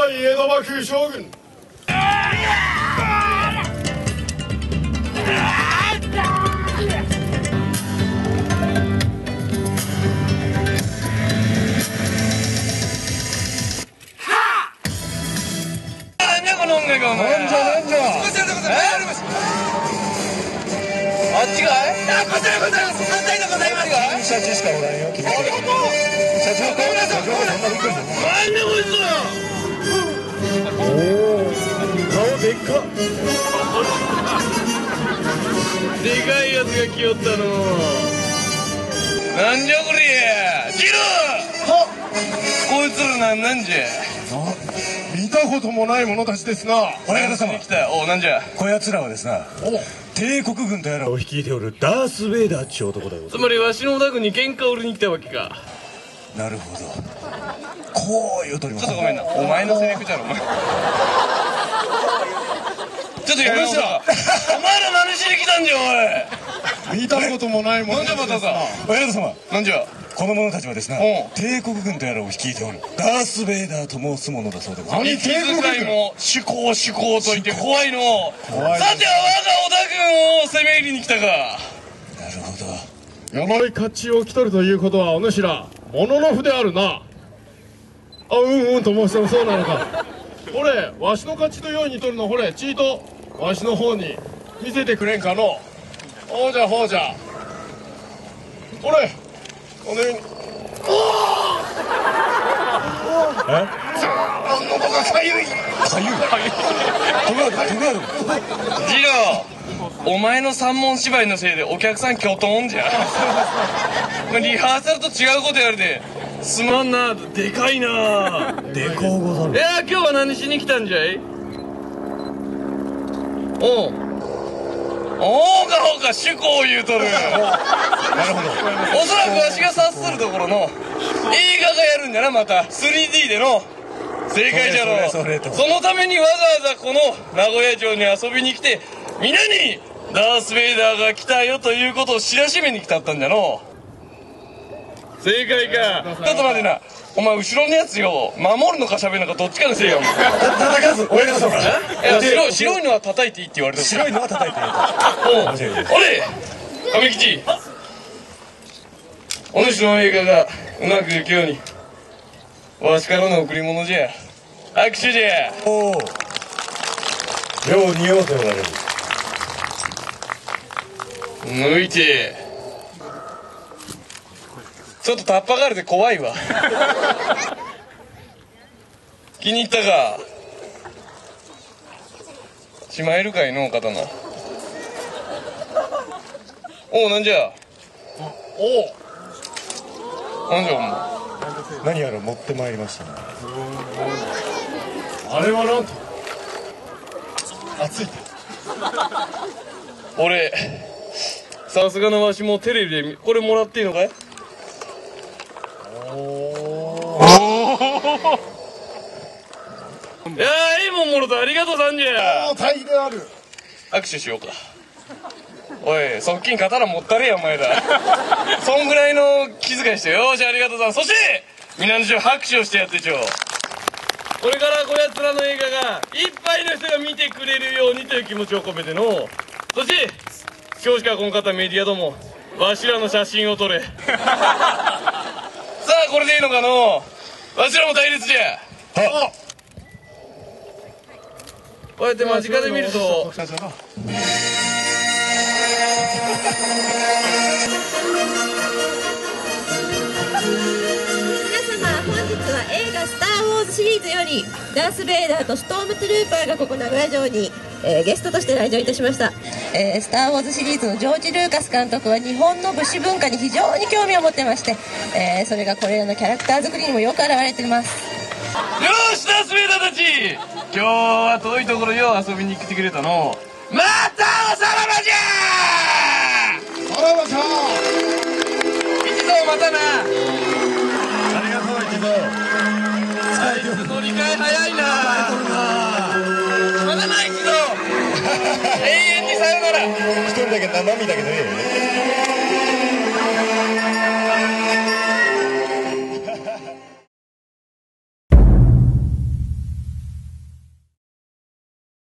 代江戸幕府将軍あっちがい？こちらございます。反対でございます。 社長しかおらんよ。社長か？社長がそんなびっくりするの？ なんでこいつだよ。 おお、顔でっか。 でかいやつが来よったの。なんじゃこりゃ。ジロー。こいつらなんじゃ。 見たこともない者たちですな。親方様。 来た。お、なんじゃ。 こやつらはですな。帝国軍とやらを率いておるダース・ベイダーっちゅう男でございます。 つまりわしのお宅に喧嘩を売りに来たわけか。 なるほど。こう言うとります。 ちょっとごめんな。お前のセリフじゃろ、お前。ちょっとやめろ。お前ら何しに来たんじゃ、 おい。見たこともない者たちですな。なんじゃまたか。 親方様。 なんじゃ。 この者たちはですな、帝国軍とやらを率いておるダース・ベイダーと申すものだそうでございます。 息遣いも趣向と言って怖いの。さては我が織田軍を攻め入りに来たか。 なるほど。 山井勝ちを来とるということはお主ら物の符であるな。あ、うんと申してもそうなのか。ほれわしの勝ちとようにとるの、ほれちいとわしの方に見せてくれんかの。ほうじゃほうじゃ。ほれこのように。喉がかゆい。 かゆい。 ジロー、お前の三文芝居のせいでお客さんきょとんじゃ。リハーサルと違うことやるで。すまんな、でかいな。 でこうござる。 いや、今日は何しに来たんじゃい。おう。おうかほうか趣向を言うとる。なるほど。おそらくわしが察するところの映画がやるんじゃな、また 3D での。正解じゃろう。そのためにわざわざこの名古屋城に遊びに来て、皆にダース・ベイダーが来たよということを知らしめに来たったんじゃの。正解か。ちょっと待てな。お前後ろのやつよ、守るのか喋るのかどっちかにせえよ。 叩かず親方様。 いや、白いのは叩いていいって言われた。 白いのは叩いていい。 おれ亀吉、お主の映画がうまくいくようにわしからの贈り物じゃ。握手じゃ。 おお、よう似合うておられる。 抜いて。ちょっとタッパがあるで怖いわ。気に入ったか。しまえるかいの刀。おう、なんじゃ。 おう、 なんじゃお前。 何やら持ってまいりましたね。 あれはなんと熱いて。 俺さすがのわしもテレビでこれもらっていいのかい。いやー、いいもんもろとありがとうさんじゃ。 大である。 握手しようか。おい、側近刀持ったれやお前ら。そんぐらいの気遣いしてよ。ーし、ありがとうさん。そして皆の衆拍手をしてやってちょ。これからこやつらの映画がいっぱいの人が見てくれるようにという気持ちを込めての。そして今日しかこの方メディアどもわしらの写真を撮れ。さあ、これでいいのかの。わしらも対立じゃ。こうやって間近で見ると映画スター・ウォーズシリーズよりダース・ベイダーとストームトゥルーパーがここ名古屋城に、ゲストとして来場いたしました。スター・ウォーズシリーズのジョージ・ルーカス監督は日本の武士文化に非常に興味を持ってまして、それがこれらのキャラクター作りにもよく表れています。 よーし、ダース・ベイダーたち、今日は遠いところよ遊びに来てくれたの。またおさらばじゃー。 さらばじゃー。 一同またな。 ありがとう一度。 あいつの理解早いな。まだな一度。永遠にさよなら。 一人だけ生身だけどいいよね。